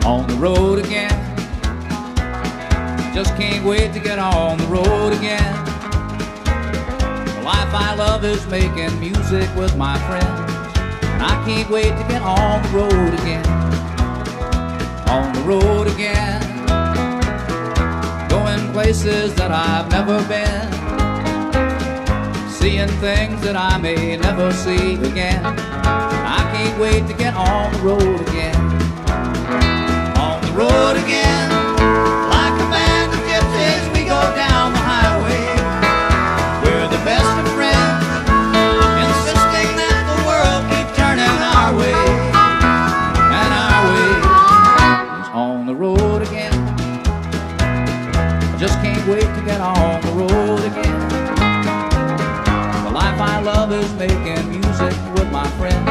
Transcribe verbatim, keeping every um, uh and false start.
on the road again. Just can't wait to get on the road again. The life I love is making music with my friends, and I can't wait to get on the road again. On the road again, going places that I've never been, seeing things that I may never see again. I can't wait to get on the road again. On the road again, like a band of gypsies, we go down the highway. We're the best of friends, insisting that the world keep turning our way. And our way is on the road again. I just can't wait to get on the road again. The life I love is making music with my friends,